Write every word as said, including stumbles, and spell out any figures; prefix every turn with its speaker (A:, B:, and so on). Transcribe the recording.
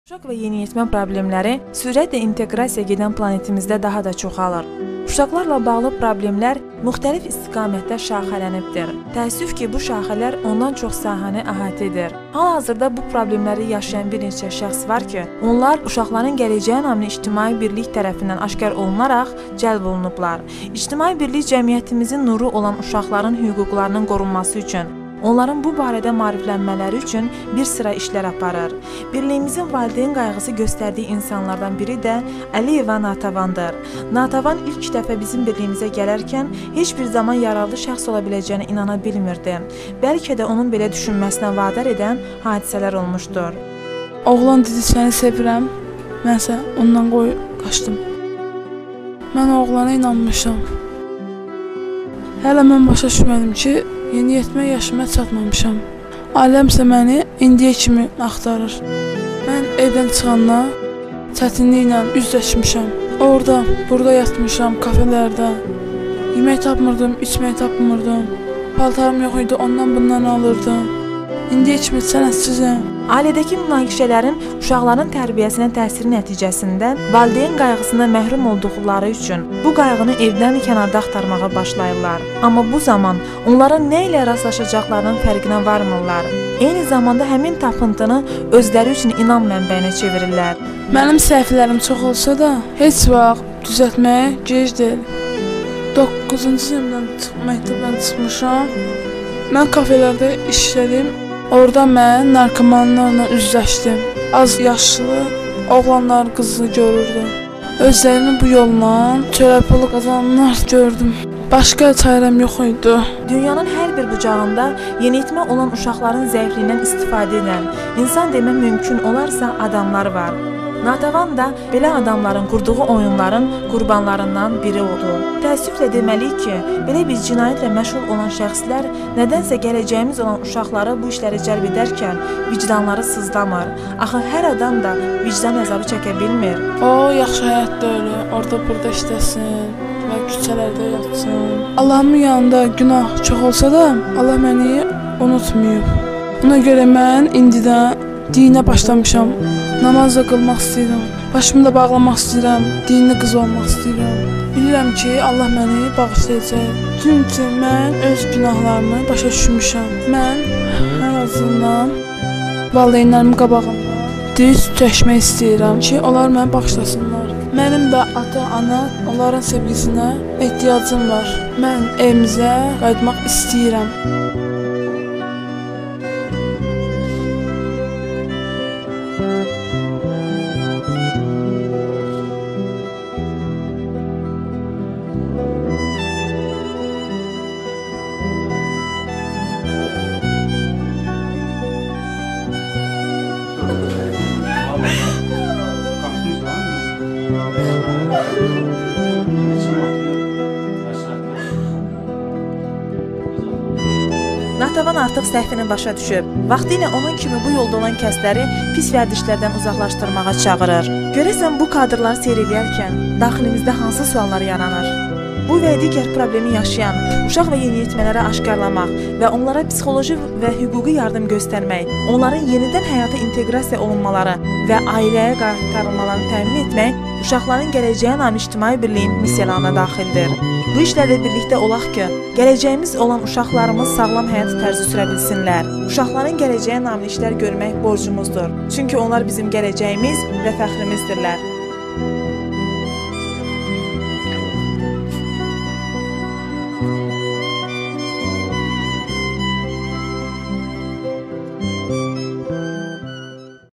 A: Uşaq və yeniyetmə problemləri sürətlə inteqrasiya gedən planetimizdə daha da çoxalır. Uşaqlarla bağlı problemlər müxtəlif istiqamətdə şaxələnibdir. Təəssüf ki, bu şaxələr ondan çox sahəni əhatə edir. Hal-hazırda bu problemləri yaşayan bir neçə şəxs var ki, onlar uşaqların gələcəyə naminə ictimai birlik tərəfindən aşkar olunaraq cəlb olunublar. İctimai birlik cəmiyyətimizin nuru olan uşaqların hüquqlarının qorunması üçün, onların bu barədə maariflənmələri üçün bir sıra işlər aparır. Birliyimizin valideyn qayğısı göstərdiyi insanlardan biri də Əliyeva Natavandır. Natavan ilk dəfə bizim birliyimizə gələrkən heç bir zaman yararlı şəxs ola biləcəyinə inana bilmirdi. Bəlkə də onun belə düşünməsinə vadar edən hadisələr olmuşdur.
B: Oğlan dedi, səni sevirəm, mənsə ondan qoy qaçdım. Mən oğlana inanmışam. Hələ mən başa düşmədim ki, yeniyetmə yaşıma çatmamışam. Ailəmsə məni indiyə kimi axtarır. Mən evdən çıxandan çətinliklə üzləşmişəm. Orada, burada yatmışam, kafelərdə. Yemək tapmırdım, içmək tapmırdım. Paltarım yox idi, ondan bundan alırdım. İndiyə kimi sənətsizəm.
A: Ailədəki münaqişələrin uşaqların tərbiyəsinə təsiri nəticəsində valideyn qayğısından məhrum olduqları üçün bu qayğını evdən kənarda axtarmağa başlayırlar. Amma bu zaman onların nə ilə rastlaşacaqlarının fərqinə varmırlar. Eyni zamanda həmin tapıntını özləri üçün inam mənbəyinə çevirirlər.
B: Mənim səhvlərim çox olsa da, heç vaxt düzəltməyə gec deyil. doqquzuncu sinifdən məktəbdən çıxmışam. Mən kafelərdə işlədim. Orada mən narkomanlarla üzləşdim. Az yaşlı oğlanlar, qızı görürdüm. Özlərimi bu yolla çörək pulu qazananlar gördüm. Başqa çarəm yox idi.
A: Dünyanın hər bir bucağında yeniyetmə olan uşaqların zəifliyindən istifadə edən, insan demək mümkün olarsa adamlar var. Natavan da belə adamların qurduğu oyunların qurbanlarından biri oldu. Təəssüflə deməliyik ki, belə bir cinayətlə məşğul olan şəxslər nədənsə gələcəyimiz olan uşaqları bu işləri cəlb edərkən vicdanları sızlamır. Axı hər adam da vicdan əzabı çəkə bilmir.
B: O, yaxşı həyatda ölür, orada burada işləsin və küçələrdə yatsın. Allahımın yanında günah çox olsa da, Allah məni unutmayıb. Buna görə mən indidən dinə başlamışam. Namaz da qılmaq istəyirəm. Başımı da bağlamaq istəyirəm. Dinli qız olmaq istəyirəm. Bilirəm ki, Allah məni bağışlayacaq. Çünki mən öz günahlarımı başa düşmüşəm. Mən hər azından valideynlərimin qabağında diz çəkmək istəyirəm ki, onlar məni bağışlasınlar. Mənim də ata-ana, onların sevgisinə ehtiyacım var. Mən evimizə qayıtmaq istəyirəm.
A: Natavan artıq səhvini başa düşüb. Vaxtilə onun kimi bu yolda olan kəsləri pis vərdişlərdən uzaqlaşdırmağa çağırır. Görəsən bu kadrları seyr edərkən daxilimizdə hansı suallar yaranır? Bu və digər problemi yaşayan uşaq və yeniyetmələrə aşkarlamaq və onlara psixoloji və hüquqi yardım göstərmək, onların yenidən həyata inteqrasiya olunmaları və ailəyə qaytarılmalarını təmin etmək uşaqların gələcəyə naminə ictimai birliyin missiyalarına daxildir. Bu işlərlə birlikdə olaq ki, gələcəyimiz olan uşaqlarımız sağlam həyat tərzi sürə bilsinlər. Uşaqların gələcəyə naminə işlər görmək borcumuzdur. Çünki onlar bizim gələcəyimiz və fəxrimizdirlər.